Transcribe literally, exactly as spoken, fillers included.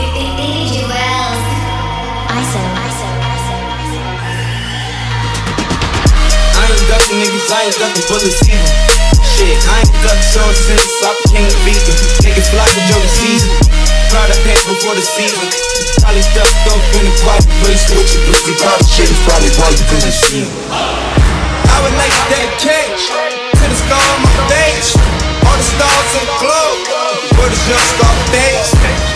Juelz. ISO, ISO, ISO, ISO. I ain't ducking niggas, I ain't ducking bullets either. Shit, I ain't ducking short since I became a vegan. Niggas fly with Joe the season. Product pants before the season. Probably ducked off in a quiet place with your pussy pop shit. Probably why you couldn't see me. I would like to dedicate to the scar on my face. All the stars in the globe. Where the just star face.